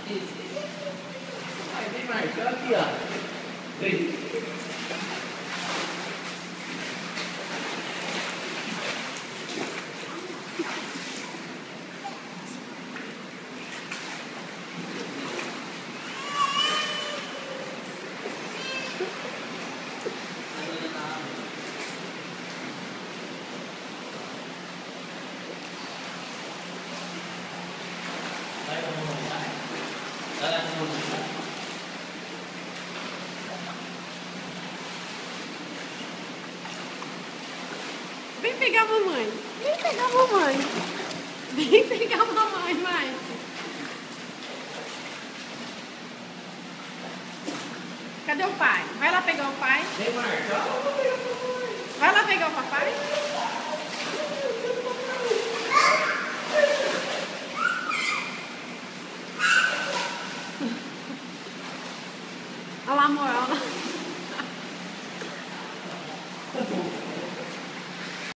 Vai, vem, Marcos, aqui, ó. Vem. Vem pegar a mamãe. Vem pegar a mamãe. Vem pegar a mamãe, mais. Cadê o pai? Vai lá pegar o pai. Vem, Marcos. Vai lá pegar o papai. Olha lá, amor. Olha lá.